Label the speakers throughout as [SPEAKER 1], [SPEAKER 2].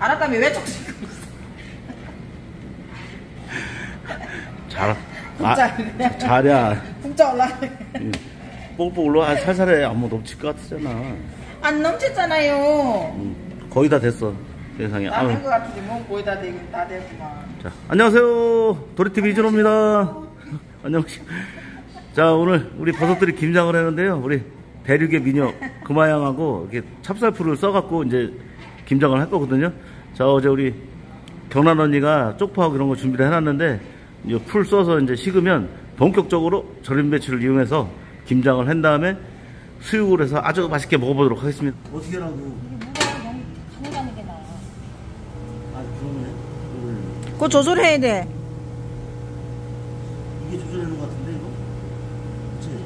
[SPEAKER 1] 알았다며 왜 쪽지고 있어?
[SPEAKER 2] 잘야.
[SPEAKER 1] 국자 올라.
[SPEAKER 2] 뽀뽀 올라. 살살해. 안 넘칠 것 같잖아.
[SPEAKER 1] 안 넘쳤잖아요.
[SPEAKER 2] 거의 다 됐어. 세상에.
[SPEAKER 1] 나된 것 같은데 뭐 거의 다 됐구만.
[SPEAKER 2] 자, 안녕하세요. 도리TV 이준호입니다. 안녕하세요. 자, 오늘 우리 버섯들이 김장을 했는데요. 우리 대륙의 미녀 금화양하고 이렇게 찹쌀풀을 써갖고 이제 김장을 할 거거든요. 자, 어제 우리 경란 언니가 쪽파하고 이런 거 준비를 해놨는데 이제 풀 써서 이제 식으면 본격적으로 절임 배추를 이용해서 김장을 한 다음에 수육을 해서 아주 맛있게 먹어보도록 하겠습니다. 어떻게 하라고?
[SPEAKER 3] 이게 무가 너무 가능하는 게 나아.
[SPEAKER 2] 아, 그러네.
[SPEAKER 1] 그거 조절해야 돼.
[SPEAKER 2] 이게 조절하는 것 같은데, 이거? 그치?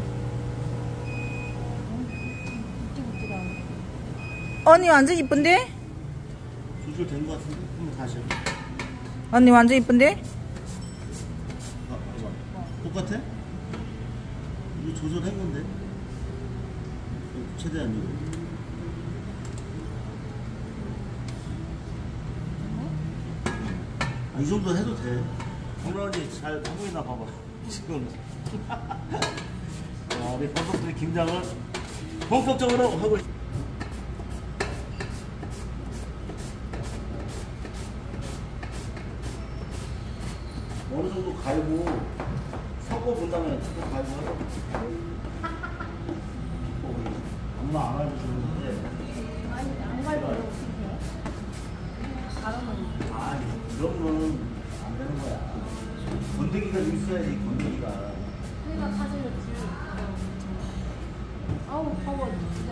[SPEAKER 1] 언니 완전 이쁜데?
[SPEAKER 2] 조절된 것 같은데? 한번 다시 해봐.
[SPEAKER 1] 언니 완전 이쁜데?
[SPEAKER 2] 아, 봐봐. 똑같아? 이거 조절한 건데? 최대한 이거. 아, 이 정도 해도 돼. 정란이 잘 하고 있나 봐봐. 지금. 자, 우리 버섯들이 김장을 본격적으로 하고 있어. 어느 정도 갈고 섞어 본 다음에 또 갈고 하고. 엄마 안 알려주는데.
[SPEAKER 3] 아니, 안 갈고 어떻게 가르면.
[SPEAKER 2] 아, 이런 거는 안 되는 거야. 건더기가 있어야지, 건더기가.
[SPEAKER 3] 그러니까 가져야지. 아우, 더워. 진짜.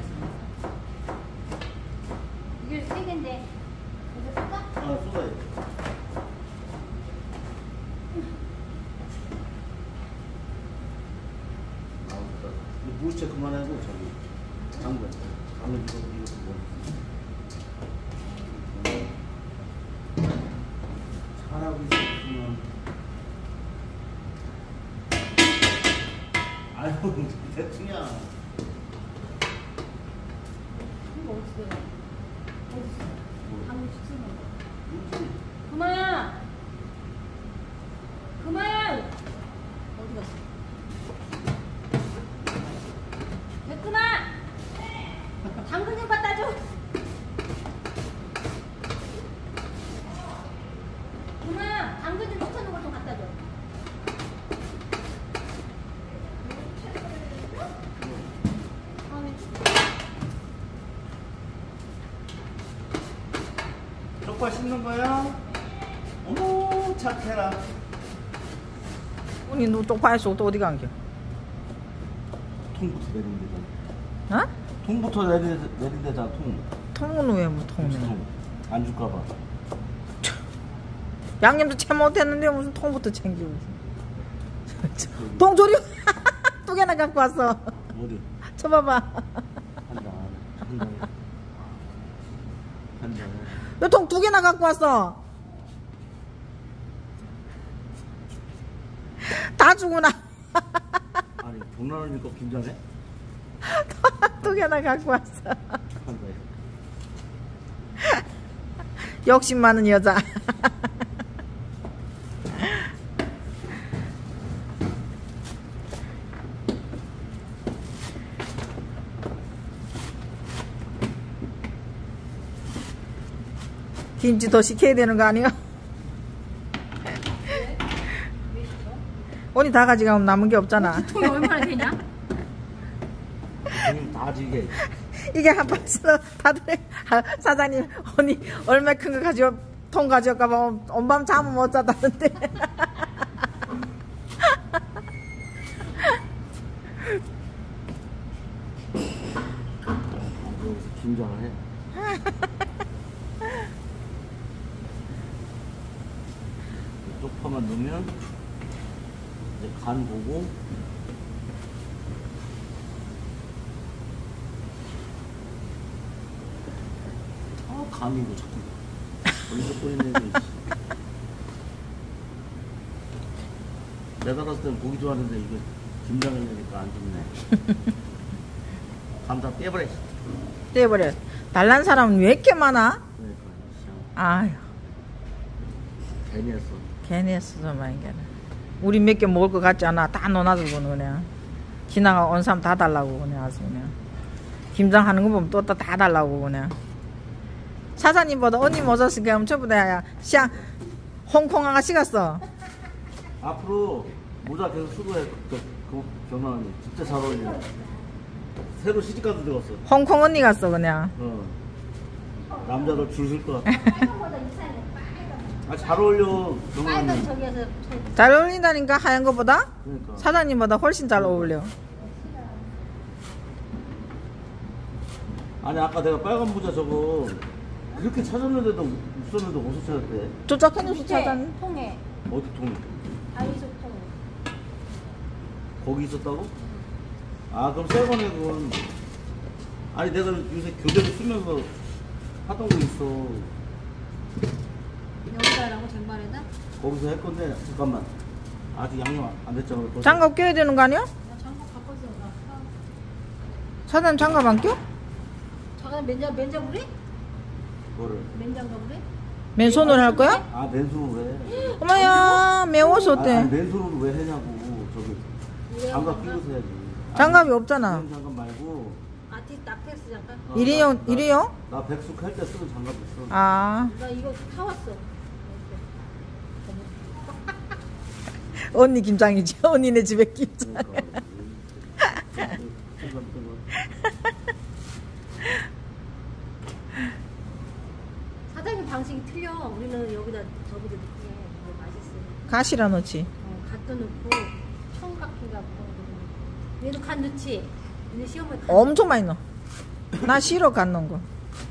[SPEAKER 3] 이게 3개인데. 이거 쓸까?
[SPEAKER 2] 아, 쏟아야지. 무채 그만하고 저기 당근 이거 뭐 잘하고 있었구만. 아이고 대충이야.
[SPEAKER 3] 이거 어디서 내 어디서?
[SPEAKER 2] 뭐.
[SPEAKER 3] 방금 시키는 거.
[SPEAKER 2] 그렇지.
[SPEAKER 3] 그만! 그만! 어디 갔어? 됐구나! 당근 좀 갖다 줘! 그만! 당근 좀 묻혀놓은 걸 좀 갖다 줘.
[SPEAKER 2] 쪽파 씹는 거야? 어머 착해라.
[SPEAKER 1] 언니 너 쪽파에서 또 어디 간 게?
[SPEAKER 2] 통부터 내리는 데잖아.
[SPEAKER 1] 어?
[SPEAKER 2] 통부터 내린 데잖아. 통.
[SPEAKER 1] 통은 왜 뭐 통이야?
[SPEAKER 2] 통. 안 줄까봐.
[SPEAKER 1] 양념도 채 못했는데 무슨 통부터 챙기고. 통 조림 두 개나 갖고 왔어.
[SPEAKER 2] 어디?
[SPEAKER 1] 쳐봐봐.
[SPEAKER 2] 한 잔.
[SPEAKER 1] 너 통 두 개나 갖고 왔어. 다 주구나.
[SPEAKER 2] 아니 경란 언니 거 김장해?
[SPEAKER 1] 두 개나 갖고 왔어.
[SPEAKER 2] 한 거야.
[SPEAKER 1] 욕심 많은 여자. 김치 더 시켜야 되는 거 아니야? 언니 다 가져가면 남은 게 없잖아.
[SPEAKER 3] 돈이 얼마나 되냐?
[SPEAKER 2] 형님 다 지게.
[SPEAKER 1] 이게 한 박스로 다들 사장님 언니 얼마 큰 거 가지고 통 가져갈까봐 엄밤 잠을 못 자다는데.
[SPEAKER 2] 여기서 김장을 해. 쪽파만 넣으면 이제 간 보고 감이고 자꾸 걸리적거리는 애들. 내가 봤을 때는 고기 좋아하는데 이게 김장을 내니까 안 좋네. 감 다 떼버려.
[SPEAKER 1] 떼버려. 달란 사람은 왜 이렇게 많아?
[SPEAKER 2] 그러니까
[SPEAKER 1] 아휴,
[SPEAKER 2] 괜히 했어.
[SPEAKER 1] 괜히 했어, 정말 이게. 우리 몇 개 먹을 것 같지 않아? 다 넣어놔두고 그냥. 지나가 온 사람 다 달라고 그냥 아주 그냥. 김장 하는 거 보면 또 다 달라고 그냥. 사장님보다 언니 모자쓰게 엄청보다 샹 홍콩 아가씨 갔어.
[SPEAKER 2] 앞으로 모자 계속 수고해. 그 경남 언니 진짜 잘 어울리네. 새로 시집가서 들어갔어.
[SPEAKER 1] 홍콩 언니 갔어 그냥.
[SPEAKER 2] 남자들 줄 설 것 같아.
[SPEAKER 3] 빨간보다 이상해. 빨간.
[SPEAKER 2] 잘 어울려 경남
[SPEAKER 3] 빨간
[SPEAKER 2] 언니.
[SPEAKER 3] 저기에서
[SPEAKER 1] 잘 어울린다니까 하얀 거보다?
[SPEAKER 2] 그러니까.
[SPEAKER 1] 사장님보다 훨씬 잘 어울려.
[SPEAKER 2] 아니 아까 내가 빨간 모자 저거 그렇게 찾았는데도 없었는데 어디서 찾았대?
[SPEAKER 1] 조작해놓고 찾았는.
[SPEAKER 3] 통에
[SPEAKER 2] 어디 통?
[SPEAKER 3] 다이소 통.
[SPEAKER 2] 거기 있었다고? 아 그럼 새 거네 그건. 아니 내가 요새 교재를 쓰면서 하던 거 있어.
[SPEAKER 3] 여기다라고 쟁반에다?
[SPEAKER 2] 거기서 할 건데 잠깐만. 아직 양념 안 됐잖아. 벌써.
[SPEAKER 1] 장갑 껴야 되는 거 아니야?
[SPEAKER 3] 나 장갑 갖고 있어. 나.
[SPEAKER 1] 사장님 장갑 안 껴?
[SPEAKER 3] 잠깐 맨장갑으래?
[SPEAKER 2] 그거를.
[SPEAKER 3] 맨장갑으래?
[SPEAKER 1] 맨손으로 할 거야?
[SPEAKER 2] 아 맨손으로 왜?
[SPEAKER 1] 어머야 매워서
[SPEAKER 2] 아니,
[SPEAKER 1] 어때?
[SPEAKER 2] 맨손으로 왜 하냐고. 저기 장갑 끼고 해야지.
[SPEAKER 1] 장갑이 없잖아.
[SPEAKER 2] 아니, 장갑 말고.
[SPEAKER 3] 락텍스 장갑?
[SPEAKER 1] 일회용?
[SPEAKER 2] 나 백숙 할 때 쓰는 장갑 있어.
[SPEAKER 1] 아
[SPEAKER 3] 나 이거 사왔어.
[SPEAKER 1] 언니 김장이지. 언니네 집에 김장.
[SPEAKER 2] 그러니까.
[SPEAKER 3] 사장님 방식이 틀려. 우리는 여기다 저기다 넣게. 뭐 맛있으니까.
[SPEAKER 1] 가시라 넣지.
[SPEAKER 3] 갓도 넣고 청각기가 뭐 얘도 간 넣지. 근데 시어머니 간
[SPEAKER 1] 엄청 많이 넣어. 나 싫어 간 넣은 거.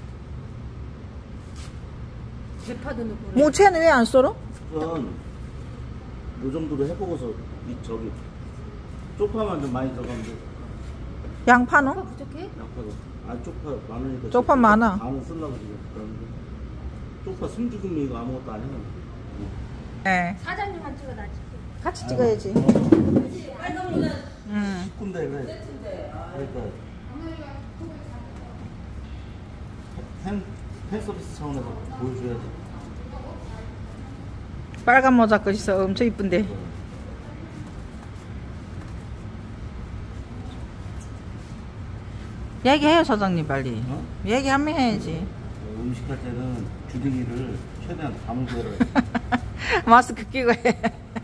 [SPEAKER 3] 대파도 넣고. 그래.
[SPEAKER 1] 무채는 왜 안 썰어?
[SPEAKER 2] 우선 요 정도로 해보고서 이 저기 쪽파만 좀 많이 들어가면 돼.
[SPEAKER 1] 양파
[SPEAKER 3] 대파
[SPEAKER 1] 넣어?
[SPEAKER 3] 부족해?
[SPEAKER 2] 양파가 아 쪽파 많으니까
[SPEAKER 1] 쪽파 많아.
[SPEAKER 2] 반은 쓰려고 지금 그러는데 쪽파 숨죽이면 이거 아무것도 아니야.
[SPEAKER 1] 네.
[SPEAKER 3] 사장님만 찍어 나 찍게.
[SPEAKER 1] 같이 찍어야지.
[SPEAKER 2] 식군데 그래. 그러니까 팬 서비스 차원에서 보여줘야지.
[SPEAKER 1] 빨간 모자 거 있어. 엄청 이쁜데. 얘기해요 사장님 빨리.
[SPEAKER 2] 어?
[SPEAKER 1] 얘기 한번 해야지.
[SPEAKER 2] 음식할 때는 주둥이를 최대한 다물고 해라.
[SPEAKER 1] 마스크 끼고 해.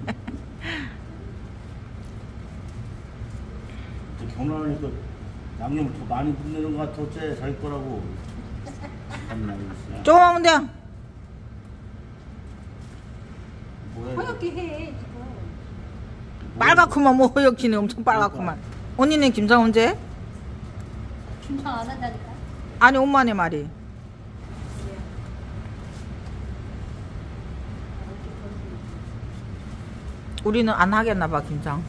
[SPEAKER 2] 경란하니까 양념을 더 많이 붓는 것 같아. 어째 자기 거라고.
[SPEAKER 1] 조금 하면 돼.
[SPEAKER 2] 뭐야?
[SPEAKER 3] 허옇게 해 지금.
[SPEAKER 1] 빨갛구만 뭐 허옇기네 엄청 빨갛구만. 언니는 김장 언제?
[SPEAKER 3] 김장 안 한다니까.
[SPEAKER 1] 아니 엄마네 말이. 우리는 안 하겠나 봐 김장.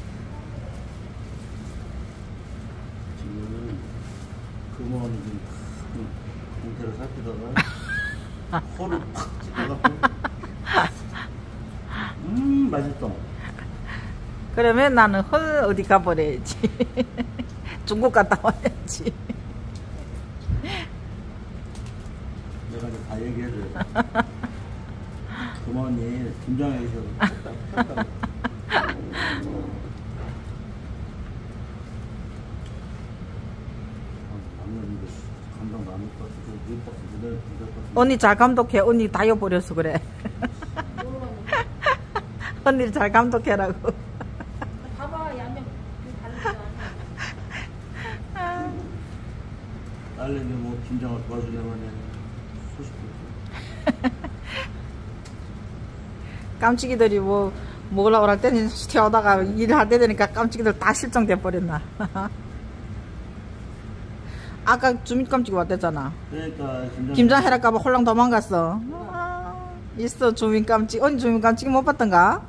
[SPEAKER 2] 지금 금원 지금 공태를 살피다가 코를 팍 찔러갖고 맛있다.
[SPEAKER 1] 그러면 나는 헐 어디 가버려야지. 중국 갔다 와야지.
[SPEAKER 2] 내가 이제 다 얘기해줘요. 금원이 김장에 계셔서 감당도 안 될것 같아.
[SPEAKER 1] 언니 잘 감독해. 언니 다 잃어버려서 그래. 언니 잘 감독해라고.
[SPEAKER 3] 봐봐 양념 다르지 않아.
[SPEAKER 2] 딸내미 뭐 김장을 도와주려면 소식도
[SPEAKER 1] 깜찍이들이 뭐 먹으려고 할 때는 튀어오다가 일을 할 때 되니까 깜찍이들 다 실종돼 버렸나. 아까 주민 깜찍이 왔댔잖아.
[SPEAKER 2] 그러니까
[SPEAKER 1] 김장 해랄까봐 홀랑 도망갔어. 아, 있어 주민 깜찍. 언니 주민 깜찍이 못 봤던가?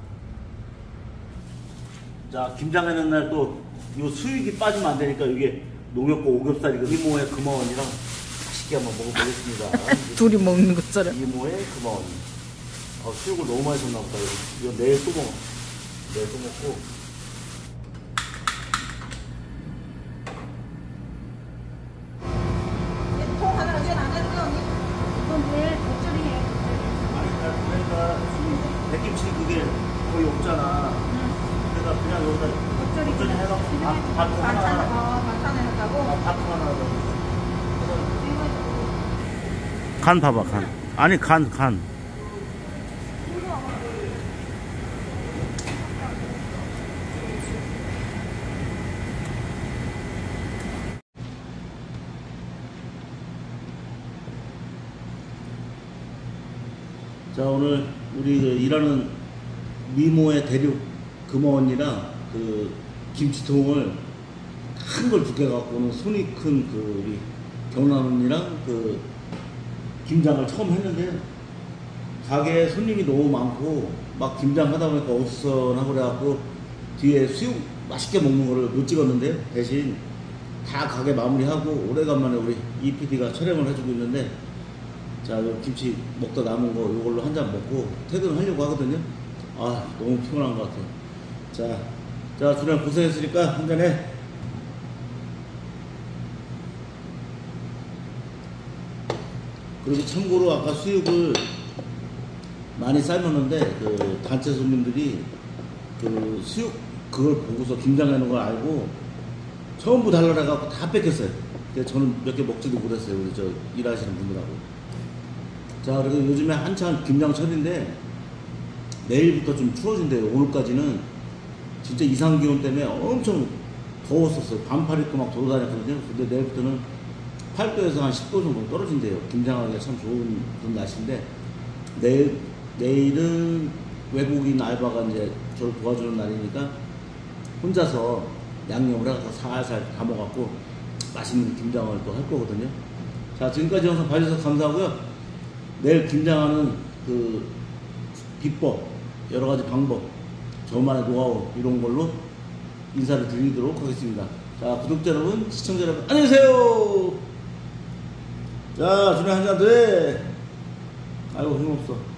[SPEAKER 2] 자 김장하는 날 또 요 수육이 빠지면 안 되니까 이게 농협고 오겹살이고 이모의 금화원이랑 맛있게 한번 먹어보겠습니다.
[SPEAKER 1] 둘이 먹는 것처럼.
[SPEAKER 2] 이모의 금화원. 수육을 너무 많이 줬나 보다. 이거 내일 또 먹어. 내일 또 먹고.
[SPEAKER 1] 통 하나 이제 안 했어 언니.
[SPEAKER 3] 이건 내일 겉절이 해.
[SPEAKER 2] 백김치 그게 거의 없잖아. 그러니까 그냥 여기다 겉절이 해갖고 밥 하나.
[SPEAKER 3] 반찬에 했다고?
[SPEAKER 2] 밥 하나. 간 봐봐, 간. 아니, 간. 자, 오늘 우리 그 일하는 미모의 대륙 금어 언니랑 그 김치통을 큰 걸 두께 갖고 오는 손이 큰 그 우리 경란 언니랑 그 김장을 처음 했는데 가게에 손님이 너무 많고 막 김장 하다 보니까 어수선하고 그래갖고 뒤에 수육 맛있게 먹는 거를 못 찍었는데 대신 다 가게 마무리하고 오래간만에 우리 EPD가 촬영을 해주고 있는데 자, 요 김치 먹다 남은 거 요걸로 한 잔 먹고 퇴근하려고 하거든요. 아, 너무 피곤한 것 같아요. 자, 주량 고생했으니까 한 잔해. 그리고 참고로 아까 수육을 많이 삶았는데 그 단체 손님들이 그 수육 그걸 보고서 김장하는 걸 알고 전부 달라고 해갖고 다 뺏겼어요. 그래서 저는 몇 개 먹지도 못했어요. 우리 저 일하시는 분들하고. 자, 그리고 요즘에 한참 김장철인데 내일부터 좀 추워진대요. 오늘까지는 진짜 이상기온 때문에 엄청 더웠었어요. 반팔 입고 막 돌아다녔거든요. 근데 내일부터는 8도에서 한 10도 정도 떨어진대요. 김장하기가 참 좋은 그런 날씨인데 내일은 외국인 알바가 이제 저를 도와주는 날이니까 혼자서 양념을 해서 살살 담아갖고 맛있는 김장을 또 할 거거든요. 자, 지금까지 영상 봐주셔서 감사하고요. 내일 김장하는 그 비법, 여러 가지 방법, 저만의 노하우 이런 걸로 인사를 드리도록 하겠습니다. 자, 구독자 여러분, 시청자 여러분, 안녕히 계세요. 자, 준비 한잔 돼. 아이고, 힘없어.